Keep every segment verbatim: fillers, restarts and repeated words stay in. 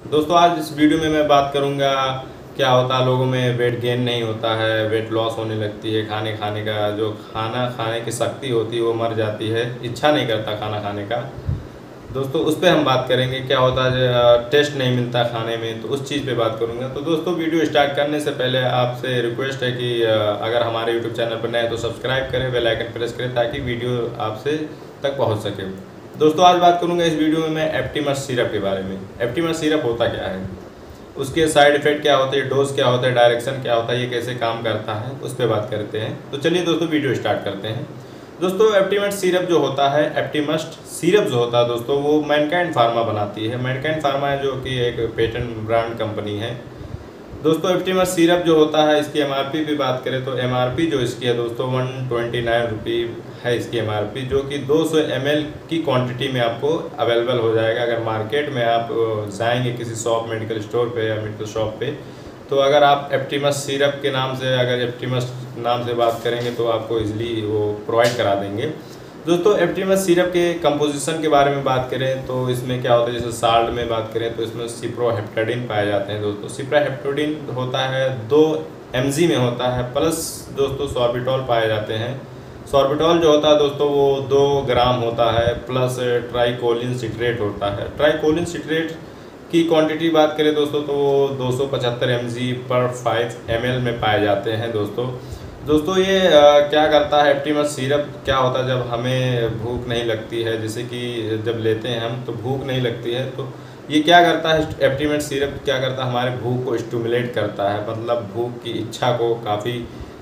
दोस्तों आज इस वीडियो में मैं बात करूंगा क्या होता है लोगों में वेट गेन नहीं होता है, वेट लॉस होने लगती है, खाने खाने का जो खाना खाने की शक्ति होती है वो मर जाती है, इच्छा नहीं करता खाना खाने का। दोस्तों उस पर हम बात करेंगे क्या होता है टेस्ट नहीं मिलता खाने में, तो उस चीज़ पे बात करूंगा। तो दोस्तों वीडियो स्टार्ट करने से पहले आपसे रिक्वेस्ट है कि अगर हमारे यूट्यूब चैनल पर नए हैं तो सब्सक्राइब करें, बेल आइकन प्रेस करें ताकि वीडियो आपसे तक पहुंच सके। दोस्तों आज बात करूंगा इस वीडियो में मैं एप्टीमस सिरप के बारे में। एप्टीमस सिरप होता क्या है, उसके साइड इफेक्ट क्या होते हैं, डोज क्या होता है, डायरेक्शन क्या होता है, ये कैसे काम करता है, उस पर बात करते हैं। तो चलिए दोस्तों वीडियो स्टार्ट करते हैं। दोस्तों एप्टीमस सिरप जो होता है, एप्टीमस सिरप जो होता है दोस्तों वो मैनकाइंड फार्मा बनाती है। मैनकाइंड फार्मा है जो कि एक पेटेंट ब्रांड कंपनी है। दोस्तों एप्टीमस सिरप जो होता है इसकी एमआरपी भी बात करें तो एमआरपी जो इसकी है दोस्तों वन ट्वेंटी नाइन रुपी है इसकी एमआरपी, जो कि दो सौ एमएल की क्वांटिटी में आपको अवेलेबल हो जाएगा। अगर मार्केट में आप जाएंगे किसी शॉप, मेडिकल स्टोर पे या मेडिकल शॉप पे, तो अगर आप एप्टीमस सिरप के नाम से अगर एप्टीमस नाम से बात करेंगे तो आपको इजीली वो प्रोवाइड करा देंगे। दोस्तों एप्टीमस सिरप के कंपोजिशन के बारे में बात करें तो इसमें क्या होता है, जैसे साल्ट में बात करें तो इसमें सिप्रोहेप्टेडिन पाए जाते हैं। दोस्तों सिप्रोहेप्टेडिन होता है दो एमजी में होता है, प्लस दोस्तों सॉर्बिटॉल पाए जाते हैं। सॉर्बिटॉल जो होता है दोस्तों वो दो ग्राम होता है, प्लस ट्राइकोलिन सिट्रेट होता है। ट्राइकोलिन सिट्रेट की क्वांटिटी बात करें दोस्तों तो वो दो सौ पचहत्तर एम जी पर फाइव एम एल में पाए जाते हैं। दोस्तों दोस्तों ये आ, क्या करता है एप्टीमस सिरप, क्या होता है जब हमें भूख नहीं लगती है, जैसे कि जब लेते हैं हम तो भूख नहीं लगती है, तो ये क्या करता है एप्टीमस सिरप क्या करता है हमारे भूख को स्टिमुलेट करता है, मतलब भूख की इच्छा को काफ़ी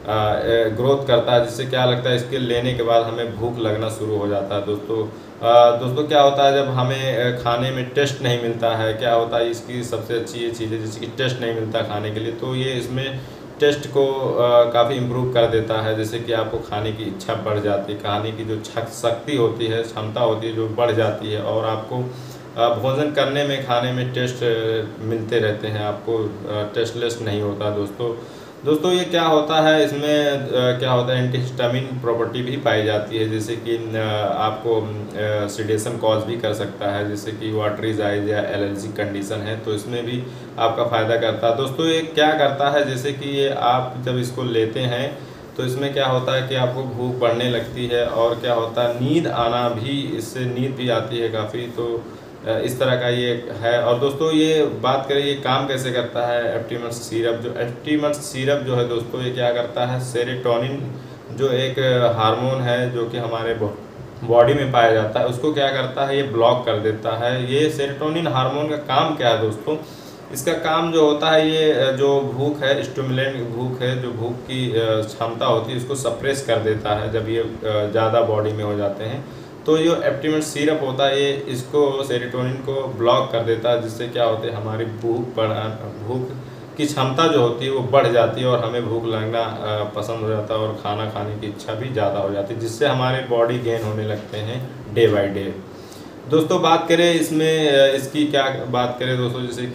ग्रोथ करता है, जिससे क्या लगता है इसके लेने के बाद हमें भूख लगना शुरू हो जाता है। दोस्तों आ, दोस्तों क्या होता है जब हमें खाने में टेस्ट नहीं मिलता है, क्या होता है इसकी सबसे अच्छी ये चीज़ है जैसे कि टेस्ट नहीं मिलता खाने के लिए, तो ये इसमें टेस्ट को काफ़ी इम्प्रूव कर देता है, जैसे कि आपको खाने की इच्छा बढ़ जाती है, खाने की जो शक्ति होती है, क्षमता होती है जो बढ़ जाती है, और आपको भोजन करने में खाने में टेस्ट मिलते रहते हैं, आपको टेस्टलेस नहीं होता। दोस्तों दोस्तों ये क्या होता है इसमें क्या होता है एंटीहिस्टामिन प्रॉपर्टी भी पाई जाती है, जैसे कि आपको सिडेशन कॉज भी कर सकता है, जैसे कि वाटरीज आइज या एलर्जी कंडीशन है तो इसमें भी आपका फ़ायदा करता है। दोस्तों ये क्या करता है, जैसे कि ये आप जब इसको लेते हैं तो इसमें क्या होता है कि आपको भूख बढ़ने लगती है, और क्या होता है नींद आना भी, इससे नींद भी आती है काफ़ी, तो इस तरह का ये है। और दोस्तों ये बात करें ये काम कैसे करता है एप्टीमस सिरप, जो एप्टीमस सिरप जो है दोस्तों ये क्या करता है, सेरोटोनिन जो एक हार्मोन है जो कि हमारे बॉडी में पाया जाता है, उसको क्या करता है ये ब्लॉक कर देता है। ये सेरोटोनिन हार्मोन का काम क्या है दोस्तों, इसका काम जो होता है ये जो भूख है, स्टिमुलेंट भूख है, जो भूख की क्षमता होती है उसको सप्रेस कर देता है जब ये ज़्यादा बॉडी में हो जाते हैं। तो जो एप्टीमस सिरप होता है ये इसको सेरोटोनिन को ब्लॉक कर देता है, जिससे क्या होता है हमारी भूख बढ़ा भूख की क्षमता जो होती है वो बढ़ जाती है, और हमें भूख लगना पसंद हो जाता है, और खाना खाने की इच्छा भी ज़्यादा हो जाती है, जिससे हमारे बॉडी गेन होने लगते हैं डे बाय डे। दोस्तों बात करें इसमें इसकी क्या बात करें दोस्तों, जैसे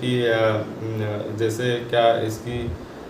कि जैसे क्या इसकी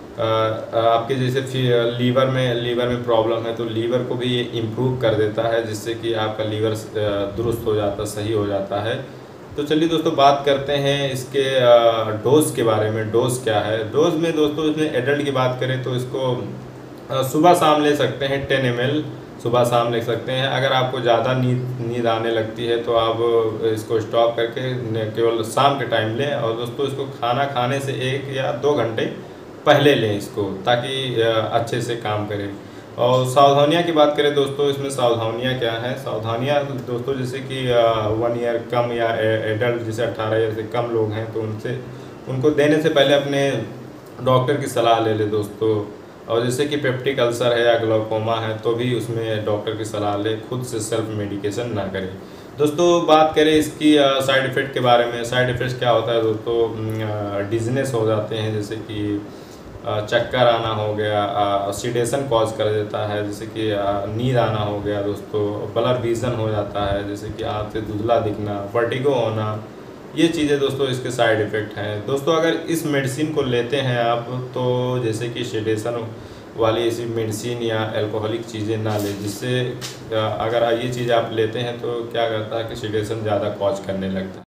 आपके जैसे लीवर में लीवर में प्रॉब्लम है तो लीवर को भी ये इम्प्रूव कर देता है, जिससे कि आपका लीवर दुरुस्त हो जाता, सही हो जाता है। तो चलिए दोस्तों बात करते हैं इसके डोज के बारे में। डोज क्या है, डोज में दोस्तों इसमें एडल्ट की बात करें तो इसको सुबह शाम ले सकते हैं, टेन एम एल सुबह शाम ले सकते हैं। अगर आपको ज़्यादा नींद नींद आने लगती है तो आप इसको स्टॉप करके केवल शाम के टाइम लें, और दोस्तों इसको खाना खाने से एक या दो घंटे पहले लें इसको, ताकि अच्छे से काम करें। और सावधानियाँ की बात करें दोस्तों, इसमें सावधानियाँ क्या हैं, सावधानियाँ दोस्तों जैसे कि वन ईयर कम या एडल्ट जैसे अट्ठारह ईयर से कम लोग हैं तो उनसे उनको देने से पहले अपने डॉक्टर की सलाह ले ले दोस्तों। और जैसे कि पेप्टिक अल्सर है या ग्लाउकोमा है तो भी उसमें डॉक्टर की सलाह ले, खुद से सेल्फ मेडिकेशन ना करें। दोस्तों बात करें इसकी साइड इफ़ेक्ट के बारे में। साइड इफ़ेक्ट क्या होता है दोस्तों, डिजीनेस हो जाते हैं, जैसे कि चक्कर आना हो गया, सिडेशन कॉज कर देता है, जैसे कि नींद आना हो गया दोस्तों, ब्लर विज़न हो जाता है, जैसे कि आँख से धुंधला दिखना, वर्टिगो होना, ये चीज़ें दोस्तों इसके साइड इफ़ेक्ट हैं। दोस्तों अगर इस मेडिसिन को लेते हैं आप तो जैसे कि सिडेशन वाली ऐसी मेडिसिन या अल्कोहलिक चीज़ें ना लें, जिससे अगर ये चीज़ आप लेते हैं तो क्या करता है कि सिडेशन ज़्यादा कॉज करने लगता है।